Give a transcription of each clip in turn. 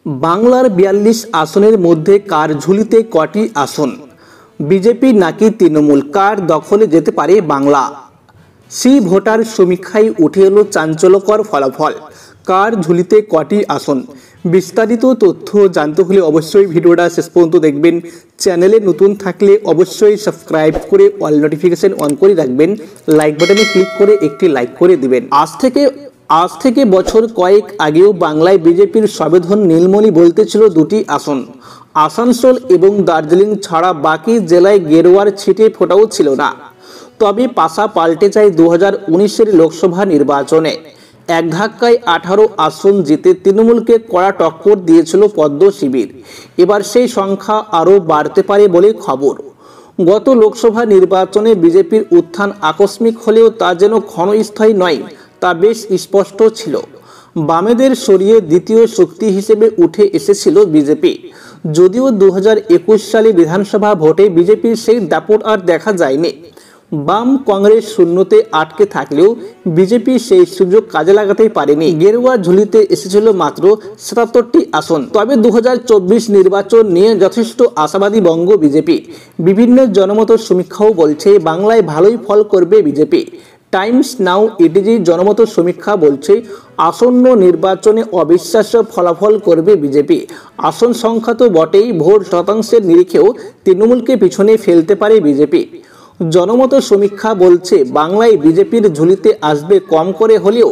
বাংলার ৪২ আসনের মধ্যে কার ঝুলিতে কটি আসন? বিজেপি নাকি তৃণমূল, কার দখলে যেতে পারে বাংলা? সি ভোটার সমীক্ষায় উঠে এলো চাঞ্চল্যকর ফলাফল। কার ঝুলিতে কটি আসন? বিস্তারিত তথ্য জানতে হলে অবশ্যই ভিডিওটা শেষ পর্যন্ত দেখবেন। চ্যানেলে নতুন থাকলে অবশ্যই সাবস্ক্রাইব করে অল নোটিফিকেশন অন করে রাখবেন। লাইক বাটনে ক্লিক করে একটি লাইক করে দিবেন। আজ থেকে বছর কয়েক আগেও বাংলায় বিজেপির সবেধন নীলমণি বলতেছিল দুটি আসন। আসানসোল এবং দার্জিলিং ছাড়া বাকি জেলায় গেরুয়ার ছিটে ফোটাও ছিল না। তবে পাশা পাল্টে যায় 2019-এর লোকসভা নির্বাচনে। এক ধাক্কায় 18 আসন জিতে তৃণমূলকে কড়া টক্কর দিয়েছিল পদ্ম শিবির। এবার সেই সংখ্যা আরও বাড়তে পারে বলে খবর। গত লোকসভা নির্বাচনে বিজেপির উত্থান আকস্মিক হলেও তা যেন ক্ষণস্থায়ী নয়, তা বেশ স্পষ্ট ছিল। বামেদের সরিয়ে দ্বিতীয় শক্তি হিসেবে উঠে এসেছিল বিজেপি। যদিও 2021 সালে বিধানসভা ভোটে বিজেপির সেই দাপট আর দেখা যায়নি। বাম কংগ্রেস শূন্যতে আটকে থাকলেও বিজেপি সেই সুযোগ কাজে লাগাতে পারেনি। গেরুয়া ঝুলিতে এসেছিল মাত্র 77টি আসন। তবে 2024 নির্বাচন নিয়ে যথেষ্ট আশাবাদী বঙ্গ বিজেপি। বিভিন্ন জনমত সমীক্ষাও বলছে বাংলায় ভালোই ফল করবে বিজেপি। টাইমস নাও ইডিজি জনমত সমীক্ষা বলছে আসন্ন নির্বাচনে অবিশ্বাস্য ফলাফল করবে বিজেপি। আসন সংখ্যা তো বটেই, ভোট শতাংশের নিরিখেও তৃণমূলকে পিছনে ফেলতে পারে বিজেপি। জনমত সমীক্ষা বলছে বাংলায় বিজেপির ঝুলিতে আসবে কম করে হলেও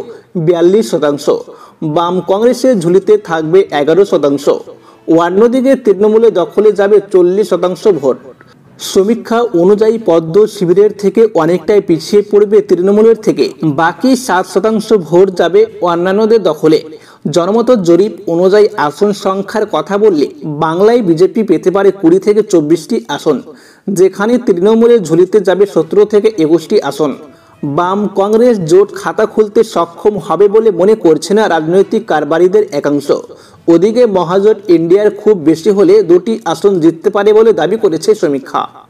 42%। বাম কংগ্রেসের ঝুলিতে থাকবে 11%। অন্যদিকে তৃণমূলের দখলে যাবে 40% ভোট। সমীক্ষা অনুযায়ী পদ্ম শিবিরের থেকে অনেকটাই পিছিয়ে পড়বে তৃণমূলের থেকে। বাকি 7% ভোট যাবে অন্যান্যদের দখলে। জনমত জরিপ অনুযায়ী আসন সংখ্যার কথা বললে বাংলায় বিজেপি পেতে পারে 20 থেকে 24টি আসন, যেখানে তৃণমূলের ঝুলিতে যাবে 17 থেকে 21টি আসন। বাম কংগ্রেস জোট খাতা খুলতে সক্ষম হবে বলে মনে করছে না রাজনৈতিক কারবারিদের একাংশ। ওদিকে মহাজোট ইন্ডিয়ার খুব বেশি হলে 2টি আসন জিততে পারে বলে দাবি করেছে সমীক্ষা।